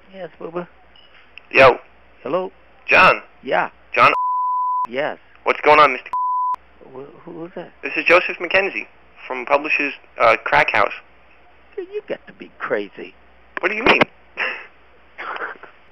Yes, Booba. Yo. Hello? John. Yeah. John. Yes. What's going on, Mr. Who is that? This is Joseph McKenzie from Publishers Crackhouse. You got to be crazy. What do you mean?